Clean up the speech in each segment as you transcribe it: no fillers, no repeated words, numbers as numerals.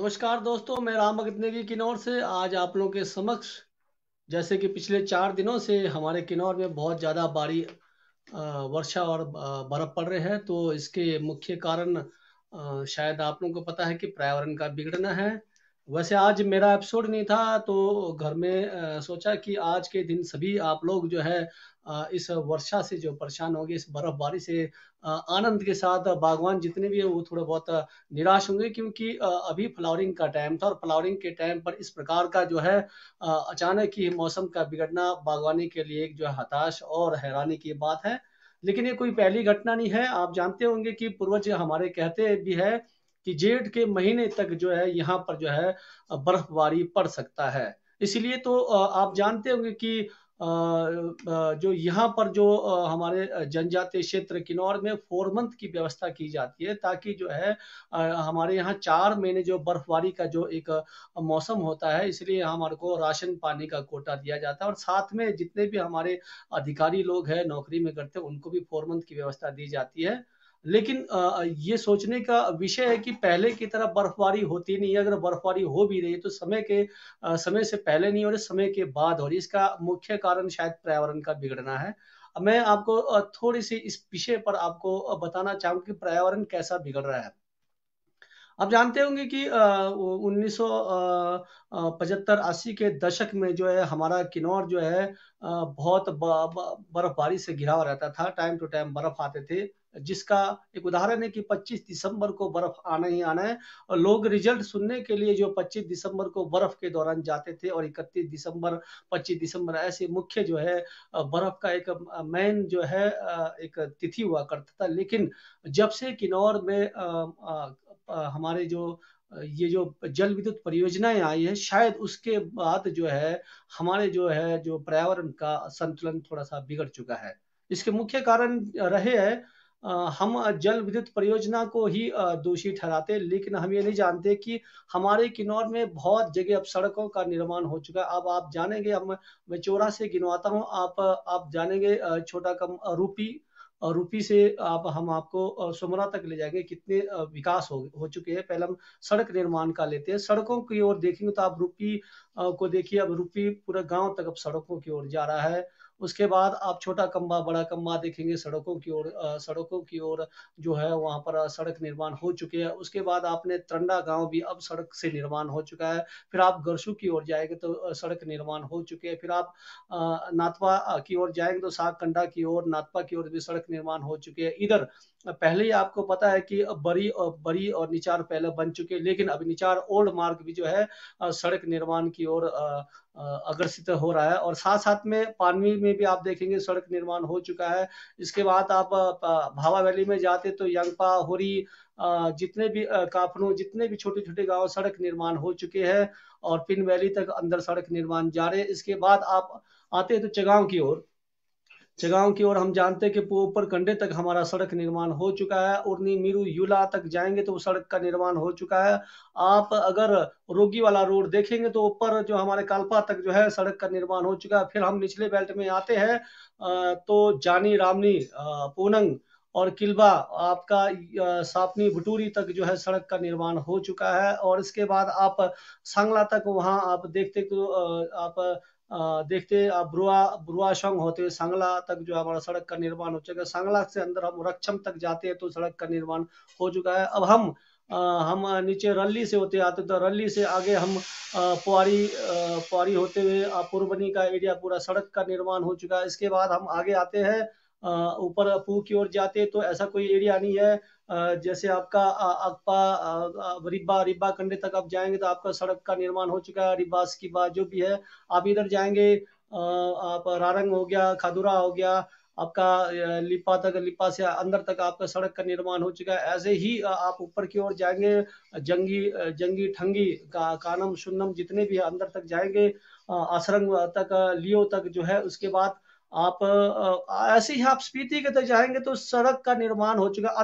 नमस्कार दोस्तों, मैं राम भगत नेगी किन्नौर से आज आप लोगों के समक्ष जैसे कि पिछले 4 दिनों से हमारे किन्नौर में बहुत ज़्यादा भारी वर्षा और बर्फ़ पड़ रहे हैं। तो इसके मुख्य कारण शायद आप लोगों को पता है कि पर्यावरण का बिगड़ना है। वैसे आज मेरा एपिसोड नहीं था तो घर में सोचा कि आज के दिन सभी आप लोग जो है इस वर्षा से जो परेशान होंगे, इस बर्फबारी से आनंद के साथ बागवान जितने भी हैं वो थोड़ा बहुत निराश होंगे, क्योंकि अभी फ्लावरिंग का टाइम था और फ्लावरिंग के टाइम पर इस प्रकार का जो है अचानक ही मौसम का बिगड़ना बागवानी के लिए एक जो है हताश और हैरानी की बात है। लेकिन ये कोई पहली घटना नहीं है। आप जानते होंगे कि पूर्वज हमारे कहते भी है कि जेठ के महीने तक जो है यहाँ पर जो है बर्फबारी पड़ सकता है। इसलिए तो आप जानते होंगे कि जो यहाँ पर जो हमारे जनजातीय क्षेत्र किन्नौर में 4 मंथ की व्यवस्था की जाती है, ताकि जो है हमारे यहाँ 4 महीने जो बर्फबारी का जो एक मौसम होता है, इसलिए हमारे को राशन पानी का कोटा दिया जाता है और साथ में जितने भी हमारे अधिकारी लोग हैं नौकरी में करते हैं उनको भी 4 मंथ की व्यवस्था दी जाती है। लेकिन ये सोचने का विषय है कि पहले की तरह बर्फबारी होती नहीं है। अगर बर्फबारी हो भी रही है तो समय से पहले नहीं हो रही, समय के बाद हो रही है। इसका मुख्य कारण शायद पर्यावरण का बिगड़ना है। अब मैं आपको थोड़ी-सी इस विषय पर आपको बताना चाहूँगा कि पर्यावरण कैसा बिगड़ रहा है। आप जानते होंगे कि 1975-80 के दशक में जो है हमारा किन्नौर जो है बहुत बर्फबारी से घिरा हुआ रहता था। टाइम टू टाइम बर्फ आते थे, जिसका एक उदाहरण है कि 25 दिसंबर को बर्फ आना ही आना है। और लोग रिजल्ट सुनने के लिए जो 25 दिसंबर को बर्फ के दौरान जाते थे और 31 दिसंबर, 25 दिसंबर ऐसे मुख्य जो है बर्फ का एक मेन जो है एक तिथि हुआ करता था। लेकिन जब से किन्नौर में हमारे जो ये जो जल विद्युत परियोजनाएं आई है, शायद उसके बाद जो है हमारे जो है जो पर्यावरण का संतुलन थोड़ा सा बिगड़ चुका है। इसके मुख्य कारण रहे हैं हम जल विद्युत परियोजना को ही दोषी ठहराते हैं, लेकिन हम ये नहीं जानते कि हमारे किन्नौर में बहुत जगह अब सड़कों का निर्माण हो चुका है। अब आप जानेंगे, मैं चौरा से गिनवाता हूँ, आप जानेंगे छोटा कम रूपी रूपी से आप हम आपको सोमरा तक ले जाएँगे, कितने विकास हो चुके हैं। पहले हम सड़क निर्माण का लेते हैं। सड़कों की ओर देखेंगे तो आप रूपी को देखिए, अब रूपी पूरा गाँव तक अब सड़कों की ओर जा रहा है। उसके बाद आप छोटा कम्बा, बड़ा कम्बा देखेंगे, सड़कों की ओर जो है वहाँ पर सड़क निर्माण हो चुके हैं। उसके बाद आपने तरंडा गाँव भी अब सड़क से निर्माण हो चुका है। फिर आप गरसू की ओर जाएँगे तो सड़क निर्माण हो चुके हैं। फिर आप नाथपा की ओर जाएँगे तो सागकंडा की ओर, नाथपा की ओर भी सड़क निर्माण हो चुके हैं। इधर पहले ही आपको पता है कि बरी और निचार पहले बन चुके हैं, लेकिन अभी निचार ओल्ड मार्ग भी जो है सड़क निर्माण की ओर अग्रसित हो रहा है और साथ-साथ में पानवी में भी आप देखेंगे सड़क निर्माण हो चुका है। इसके बाद आप भावा वैली में जाते तो यंगपा, होरी जितने भी काफनू, जितने भी छोटे-छोटे गाँव सड़क निर्माण हो चुके हैं और पिन वैली तक अंदर सड़क निर्माण जारी है। इसके बाद आप आते हैं तो चगाँव की ओर हम जानते हैं कि ऊपर कंडे तक हमारा सड़क निर्माण हो चुका है। उरनी, मीरू, यूला तक जाएँगे तो सड़क का निर्माण हो चुका है। आप अगर रोगी वाला रोड देखेंगे तो ऊपर जो हमारे कालपा तक जो है सड़क का निर्माण हो चुका है। फिर हम निचले बेल्ट में आते हैं तो जानी, रामनी, पूनंग और किल्बा आपका सापनी, भटूरी तक जो है सड़क का निर्माण हो चुका है और इसके बाद आप सांगला तक वहाँ आप देखते तो देखते आप ब्रुआशंग होते हुए सांगला तक जो हमारा सड़क का निर्माण हो चुका है। सांगला से अंदर हम रक्षम तक जाते हैं तो सड़क का निर्माण हो चुका है। अब हम नीचे रल्ली से होते आते तो रल्ली से आगे हम पुआरी होते हुए पुरबनी का एरिया पूरा सड़क का निर्माण हो चुका है। इसके बाद हम आगे आते हैं ऊपर पूह की ओर जाते हैं तो ऐसा कोई एरिया नहीं है। जैसे आपका अगपा रिब्बा कंडे तक आप जाएँगे तो आपका सड़क का निर्माण हो चुका है। रिब्बा, स्किबा जो भी है, आप इधर जाएँगे आप रारंग हो गया, खादुरा हो गया, आपका लिप्पा से अंदर तक आपका सड़क का निर्माण हो चुका है। ऐसे ही आप ऊपर की ओर जाएँगे जंगी, ठंगी, कानम, सुन्नम जितने भी अंदर तक जाएँगे असरंग तक, लियो तक जो है। उसके बाद आप ऐसे ही आप स्पीति के तक जाएँगे तो सड़क का निर्माण हो चुका है।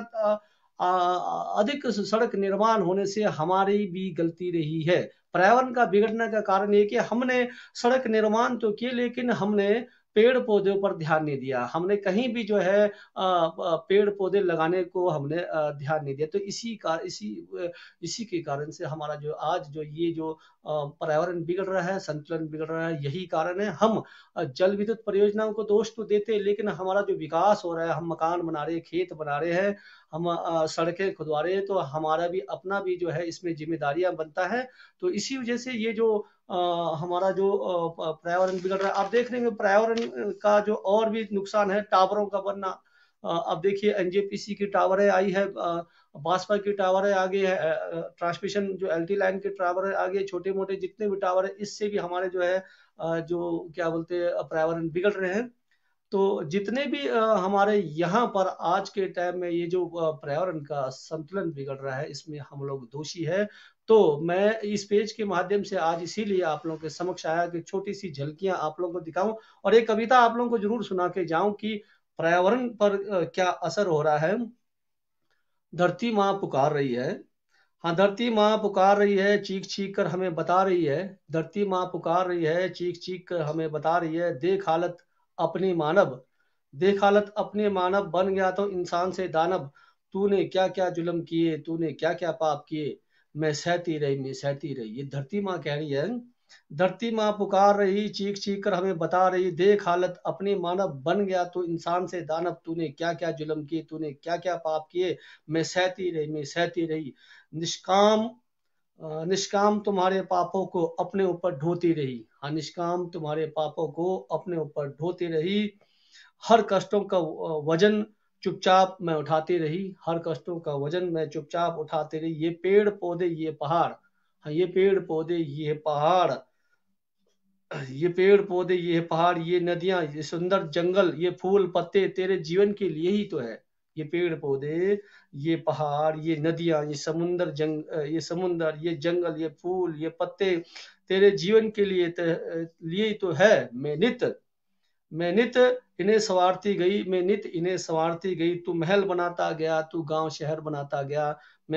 अधिक सड़क निर्माण होने से हमारी भी गलती रही है। पर्यावरण का बिगड़ने का कारण ये है कि हमने सड़क निर्माण तो किए, लेकिन हमने पेड़ पौधों पर ध्यान नहीं दिया। हमने कहीं भी जो है पेड़ पौधे लगाने को हमने ध्यान नहीं दिया। तो इसी के कारण से हमारा जो आज जो ये जो पर्यावरण बिगड़ रहा है, संतुलन बिगड़ रहा है, यही कारण है। हम जल विद्युत परियोजनाओं को दोष तो देते हैं, लेकिन हमारा जो विकास हो रहा है, हम मकान बना रहे हैं, खेत बना रहे हैं, हम सड़कें खुदवा रहे हैं, तो हमारा भी अपना भी जो है इसमें जिम्मेदारियां बनता है। तो इसी वजह से ये जो हमारा जो पर्यावरण बिगड़ रहा है, आप देख रहे हैं पर्यावरण का जो और भी नुकसान है, टावरों का बनना। अब देखिए एनजेपीसी की टावरें आई है, बासपा की टावरें आगे है, ट्रांसमिशन जो एलटी लाइन के टावर आगे, छोटे मोटे जितने भी टावर है, इससे भी हमारे जो है जो क्या बोलते हैं पर्यावरण बिगड़ रहे हैं। तो जितने भी हमारे यहाँ पर आज के टाइम में ये जो पर्यावरण का संतुलन बिगड़ रहा है, इसमें हम लोग दोषी है। तो मैं इस पेज के माध्यम से आज इसीलिए आप लोगों के समक्ष आया कि छोटी सी झलकियां आप लोगों को दिखाऊं और एक कविता आप लोगों को जरूर सुना के जाऊं कि पर्यावरण पर क्या असर हो रहा है। धरती माँ पुकार रही है। हाँ, धरती माँ पुकार रही है, चीख चीख कर हमें बता रही है। धरती माँ पुकार रही है, चीख चीख कर हमें बता रही है। देख हालत अपनी मानव, देख हालत अपने मानव, बन गया तो इंसान से दानव। तूने क्या क्या जुल्म किए, तूने क्या क्या पाप किए, मैं सहती रही, मैं सहती रही। ये धरती माँ कह रही है। धरती माँ पुकार रही, चीख चीख कर हमें बता रही, देख हालत अपनी मानव, बन गया तो इंसान से दानव। तूने क्या क्या जुल्म किए, तूने क्या क्या पाप किए, मैं सहती रही, मैं सहती रही। निष्काम निष्काम तुम्हारे पापों को अपने ऊपर ढोती रही। हाँ, निष्काम तुम्हारे पापों को अपने ऊपर ढोती रही। हर कष्टों का वजन चुपचाप मैं उठाती रही। हर कष्टों का वजन मैं चुपचाप उठाती रही। ये पेड़ पौधे ये पहाड़, हाँ ये पेड़ पौधे ये पहाड़, ये पेड़ पौधे ये पहाड़, ये नदियां, ये सुंदर जंगल, ये फूल पत्ते तेरे जीवन के लिए ही तो है। ये पेड़ पौधे ये पहाड़ ये नदियां ये समुंदर ये समुंदर ये जंगल ये फूल ये पत्ते तेरे जीवन के लिए ही तो है। मैं नित इन्हें संवारती गई, मैं नित इन्हें संवारती गई। तू महल बनाता गया, तू गांव शहर बनाता गया।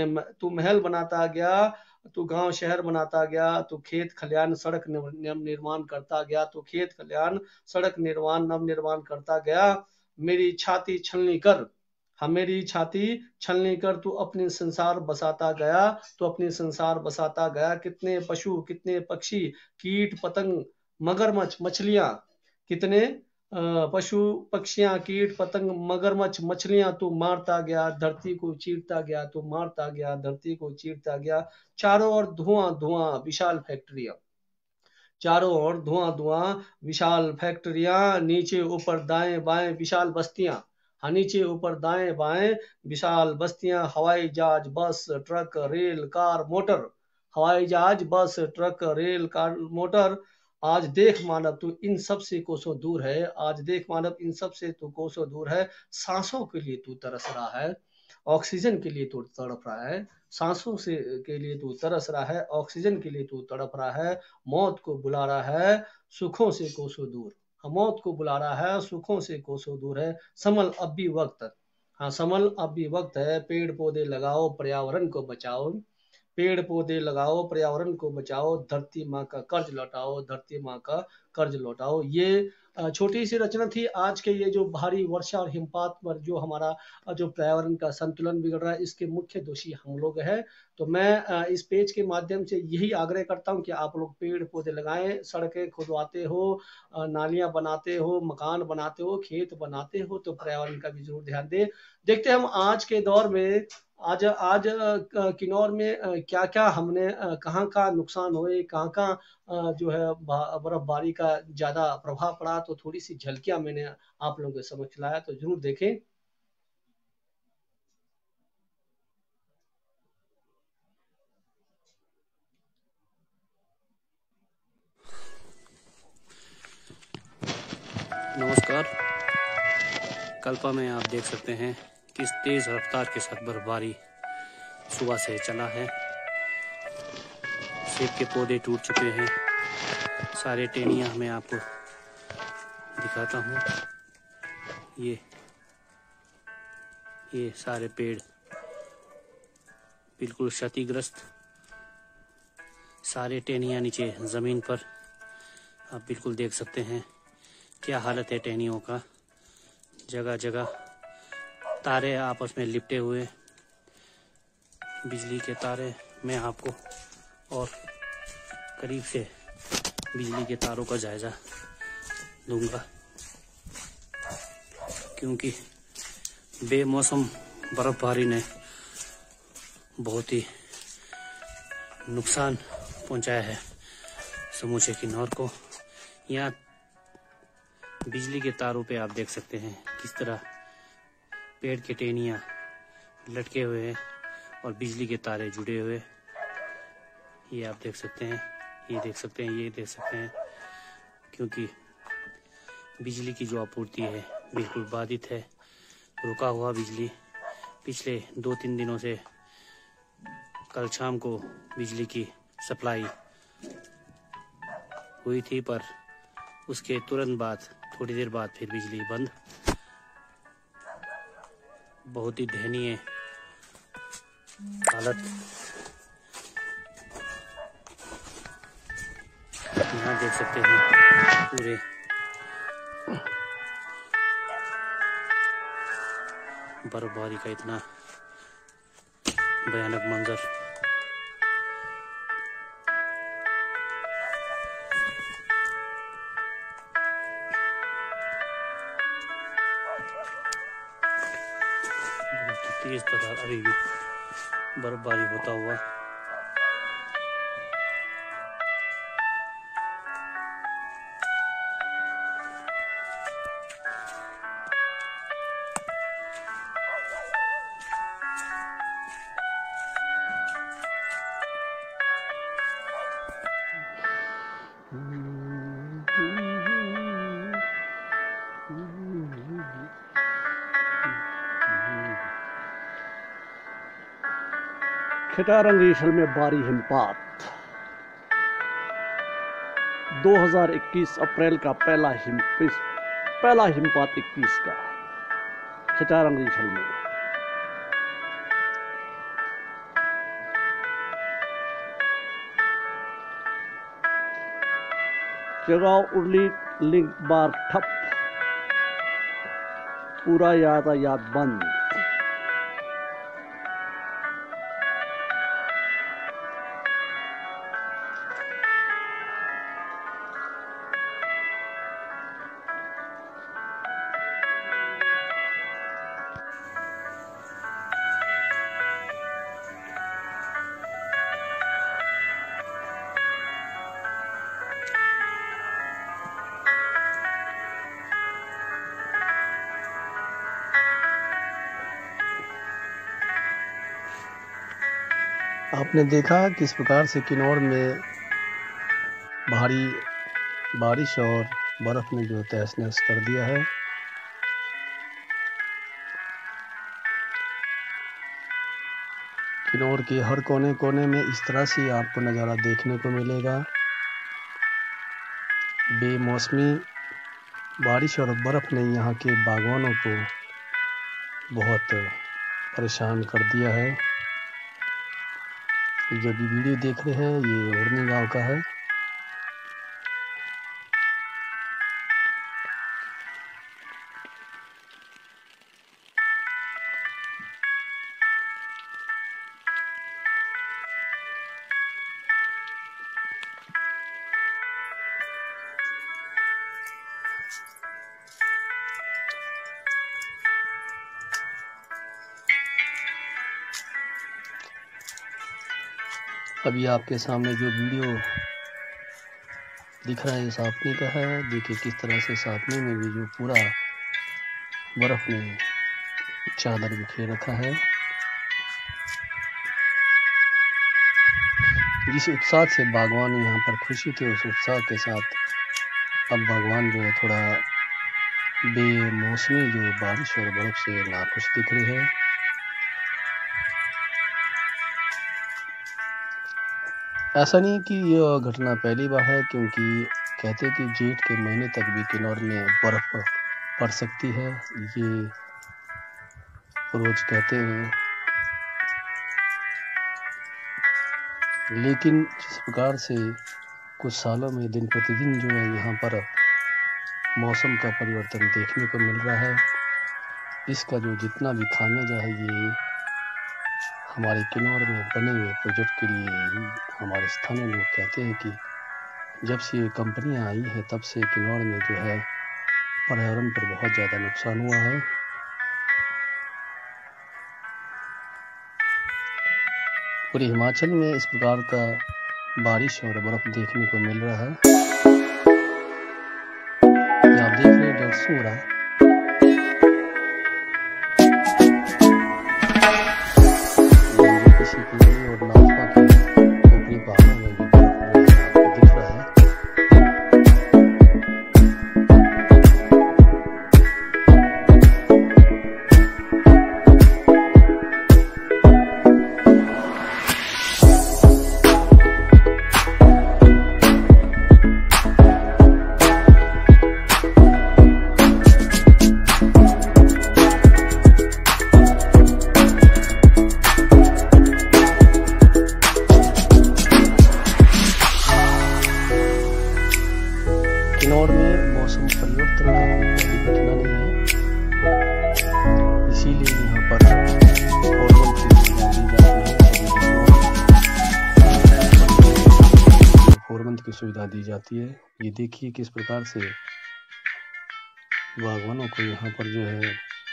तू महल बनाता गया, तू गांव शहर बनाता गया। तू खेत खलियान सड़क नव निर्माण करता गया। तू खेत खलियान सड़क नव निर्माण करता गया। मेरी छाती छलनी कर, हाँ मेरी छाती छलनी कर, तू अपने संसार बसाता गया। तू अपने संसार बसाता गया। कितने पशु कितने पक्षी कीट पतंग मगरमच्छ मछलियां, कितने पशु पक्षियां कीट पतंग मगरमच्छ मछलियां तू मारता गया। धरती को चीरता गया, तू मारता गया, धरती को चीरता गया। चारों ओर धुआं धुआं विशाल फैक्ट्रियां, चारों ओर धुआं धुआं विशाल फैक्ट्रियां। नीचे ऊपर दाएं बाएं विशाल बस्तियां, हाँ नीचे ऊपर दाएं बाएं विशाल बस्तियां। हवाई जहाज bus truck rail car motor, हवाई जहाज bus truck rail car motor. आज देख मानव तू इन सब से कोसों दूर है। आज देख मानव इन सब से तू कोसों दूर है। सांसों के लिए तू तरस रहा है, ऑक्सीजन के लिए तू तड़प रहा है। सांसों से के लिए तू तरस रहा है, ऑक्सीजन के लिए तू तड़प रहा है। मौत को बुला रहा है सुखों से कोसों दूर, हाँ मौत को बुला रहा है सुखों से कोसों दूर है। संभल अब भी वक्त, हाँ संभल अब भी वक्त है। पेड़ पौधे लगाओ पर्यावरण को बचाओ, पेड़ पौधे लगाओ पर्यावरण को बचाओ। धरती माँ का कर्ज लौटाओ, धरती माँ का कर्ज लौटाओ। ये छोटी सी रचना थी। आज के ये जो भारी वर्षा और हिमपात पर जो हमारा जो पर्यावरण का संतुलन बिगड़ रहा है, इसके मुख्य दोषी हम लोग हैं। तो मैं इस पेज के माध्यम से यही आग्रह करता हूँ कि आप लोग पेड़ पौधे लगाएं। सड़कें खुदवाते हो, नालियां बनाते हो, मकान बनाते हो, खेत बनाते हो, तो पर्यावरण का भी जरूर ध्यान दें। देखते हैं हम आज के दौर में आज आज किन्नौर में क्या क्या हमने कहाँ का नुकसान हुए, कहाँ कहाँ जो है बर्फबारी का ज्यादा प्रभाव पड़ा। तो थोड़ी सी झलकियां मैंने आप लोगों के समक्ष लाया, तो जरूर देखें। नमस्कार। कल्पा में आप देख सकते हैं किस तेज रफ्तार के साथ बर्फबारी सुबह से चला है। सेब के पौधे टूट चुके हैं। सारे टेनियां मैं आपको दिखाता हूँ। ये सारे पेड़ बिल्कुल क्षतिग्रस्त। सारे टेनियां नीचे ज़मीन पर आप बिल्कुल देख सकते हैं। क्या हालत है टहनियों का। जगह जगह तारे आपस में लिपटे हुए, बिजली के तारे। मैं आपको और करीब से बिजली के तारों का जायजा दूंगा, क्योंकि बेमौसम बर्फबारी ने बहुत ही नुकसान पहुंचाया है समूचे किन्नौर को। यहाँ बिजली के तारों पे आप देख सकते हैं किस तरह पेड़ के टहनियाँ लटके हुए हैं और बिजली के तारे जुड़े हुए। ये आप देख सकते हैं, ये देख सकते हैं, ये देख सकते हैं, क्योंकि बिजली की जो आपूर्ति है बिल्कुल बाधित है। रुका हुआ बिजली पिछले 2-3 दिनों से, कल शाम को बिजली की सप्लाई हुई थी, पर उसके तुरंत बाद थोड़ी देर बाद फिर बिजली बंद। बहुत ही दयनीय हालत। यहाँ देख सकते हैं पूरे बर्फबारी का इतना भयानक मंजर। बहुत तेज तदार अभी भी बर्फबारी होता हुआ। खिटारंग रीशल में भारी हिमपात। 2021 अप्रैल का पहला हिमपात 21 का खिटारंग रीशल में। जगाव उर्ली लिंक बार ठप, पूरा यातायात बंद। आपने देखा किस प्रकार से किन्नौर में भारी बारिश और बर्फ ने जो तहस नहस कर दिया है। किन्नौर के हर कोने कोने में इस तरह से आपको नज़ारा देखने को मिलेगा। बेमौसमी बारिश और बर्फ ने यहाँ के बागवानों को बहुत परेशान कर दिया है। जो भी वीडियो देख रहे हैं ये उड़नी गांव का है। अभी आपके सामने जो वीडियो दिख रहा है सापनी का है। देखिए किस तरह से सापनी में भी जो पूरा बर्फ ने चादर बिखेर रखा है। जिस उत्साह से बागवान यहाँ पर खुशी थे, उस उत्साह के साथ अब बागवान जो है थोड़ा बेमौसमी जो बारिश और बर्फ से नाखुश दिख रहे हैं। ऐसा नहीं कि यह घटना पहली बार है, क्योंकि कहते कि जेठ के महीने तक भी किन्नौर में बर्फ पड़ सकती है, ये रोज कहते हैं। लेकिन जिस प्रकार से कुछ सालों में दिन प्रतिदिन जो है यहाँ पर मौसम का परिवर्तन देखने को मिल रहा है। इसका जो जितना भी खामियाजा है ये हमारे किन्नौर में बने हुए प्रोजेक्ट के लिए ही हमारे स्थानीय लोग कहते हैं कि जब से ये कंपनियां आई हैं तब से किन्नौर में जो है पर्यावरण पर बहुत ज़्यादा नुकसान हुआ है। पूरे हिमाचल में इस प्रकार का बारिश और बर्फ देखने को मिल रहा है। ये आप देख रहे हैं 150 हो रहा है। किसी के लिए और नाथपा के ऊपरी पहाड़ों में भी बर्फ आपको दिख रहा है। किन्नौर में मौसम परिवर्तन कोई घटना नहीं है, इसीलिए यहाँ पर फोरमंथ की सुविधा दी जाती है। ये देखिए किस प्रकार से बागवानों को यहाँ पर जो है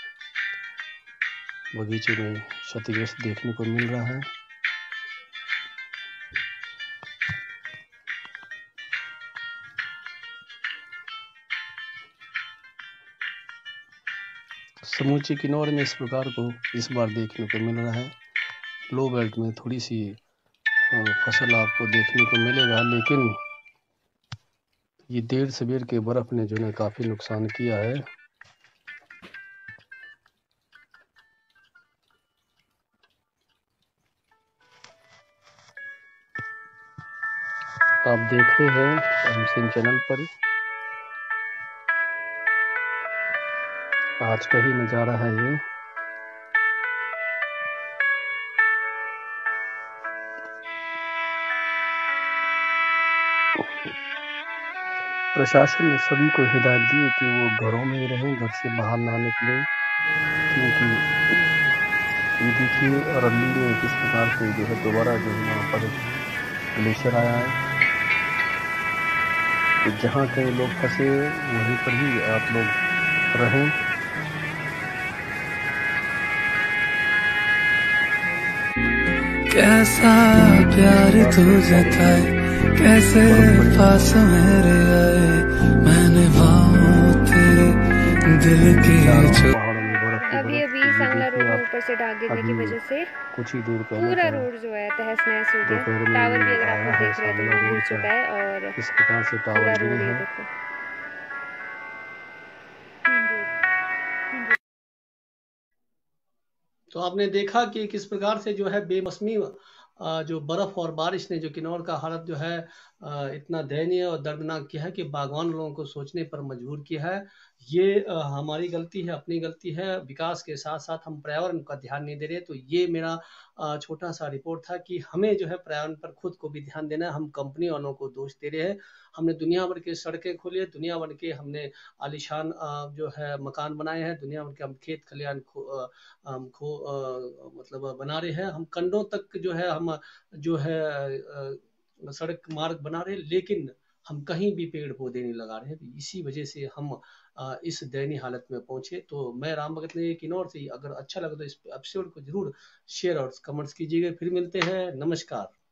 बगीचे में क्षतिग्रस्त देखने को मिल रहा है। समूचे किन्नौर में इस प्रकार को इस बार देखने को मिल रहा है। लो बेल्ट में थोड़ी सी फसल आपको देखने को मिलेगा, लेकिन ये देर सवेर के बर्फ ने जो है काफी नुकसान किया है। आप देख रहे हैं एमसीएन चैनल पर आज का ही नज़ारा है ये। प्रशासन ने सभी को हिदायत दी है कि वो घरों में ही रहें, घर से बाहर ना निकलें, क्योंकि ये देखिए अरवली में किस प्रकार से जो है दोबारा जो है यहाँ पर ग्लेशियर आया है। तो जहाँ कहीं लोग फंसे वहीं पर ही आप लोग रहें। कैसा प्यार तू जताए, कैसे पास मेरे आए, मैंने बाहों तेरे दिल की जो अभी सांगला रोड में ऊपर से डाक गिरने की वजह से कुछ ही दूर पहले पूरा रोड जो है तहस नहस हो गया। टावर भी अगर आप लोग देख रहे हैं तो वो गिर चुका है और इस प्रकार से पूरा टावर रोड गिरे ये हैं। देखो। तो आपने देखा कि किस प्रकार से जो है बेमौसमी जो बर्फ और बारिश ने जो किन्नौर का हालत जो है इतना दयनीय और दर्दनाक किया है कि बागवान लोगों को सोचने पर मजबूर किया है। ये हमारी गलती है, अपनी गलती है। विकास के साथ साथ हम पर्यावरण का ध्यान नहीं दे रहे। तो ये मेरा छोटा सा रिपोर्ट था कि हमें जो है पर्यावरण पर खुद को भी ध्यान देना है। हम कंपनी वालों को दोष दे रहे हैं। हमने दुनिया भर के सड़कें खोली है, दुनिया भर के हमने आलीशान जो है मकान बनाए हैं, दुनिया भर के हम खेत खलियान मतलब बना रहे हैं। हम कंडों तक जो है हम जो है सड़क मार्ग बना रहे हैं, लेकिन हम कहीं भी पेड़ पौधे नहीं लगा रहे हैं। तो इसी वजह से हम इस दयनीय हालत में पहुंचे। तो मैं राम भगत ने किन्नौर से, अगर अच्छा लगा तो इस एपिसोड को जरूर शेयर और कमेंट्स कीजिएगा। फिर मिलते हैं, नमस्कार।